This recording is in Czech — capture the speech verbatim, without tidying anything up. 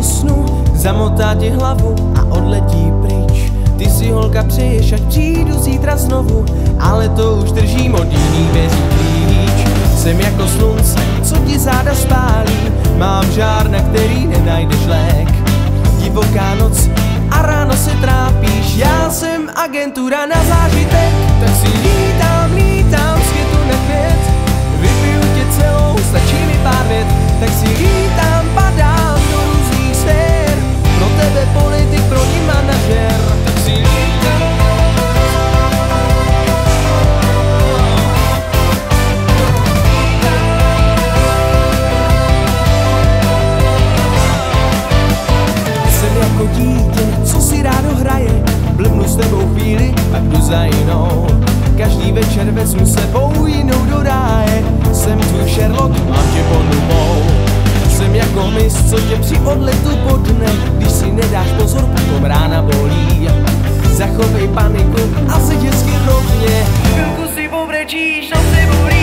usnu, zamotá ti hlavu a odletí pryč. Ty si holka přeješ, ať přijdu zítra znovu, ale to už držím od jiných dveří klíč. Jsem jako slunce, co ti záda spálí, mám žár, na který nenajdeš lék. Divoká noc a ráno se trápíš, já jsem agentura na zážitek. Tak si lítám, lítám z květu na květ, vypiju tě celou, stačí mi pár vět. Tak si lítám, padám do různých sfér, pro tebe politik, pro ní manažer. Tak si lítám. Jsem jako dítě, co si rádo hraje, blbnu s tebou chvíli a jdu za jinou. Každý večer vezmu sebou jinou do ráje. Jsem tvůj Sherlock, mám tě pod lupou. Jsem jako mis, co tě při odletu podne, když si nedáš pozor, potom rána bolí. Zachovej paniku a se dětsky rovně, chvilku si pobrečíš, no se bolí.